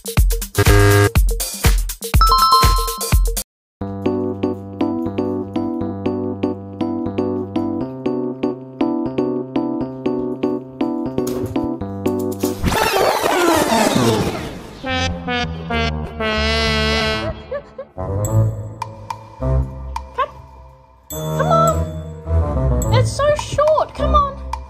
Come on! It's so short, come on!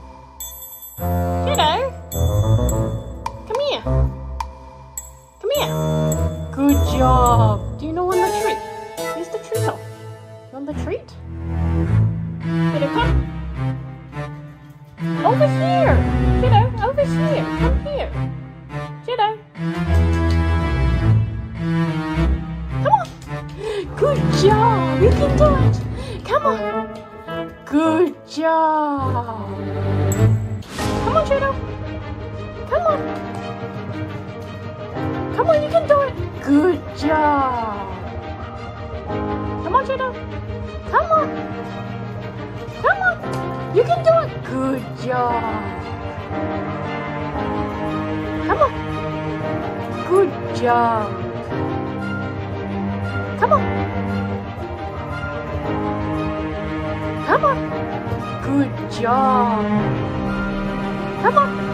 Kiddo! Come here! Come here! Good job! Do you know on the treat? Here's the treat off. You want the treat? Kiddo, come! Over here! Kiddo, over here! Come here! Kiddo! Come on! Good job! You can do it! Come on! Good job! Come on, Shadow! Come on! Come on, you can do it! Good job! Come on, Shadow! Come on! Come on! You can do it! Good job! Come on! Good job! Come on! Come on! Good job! Come on!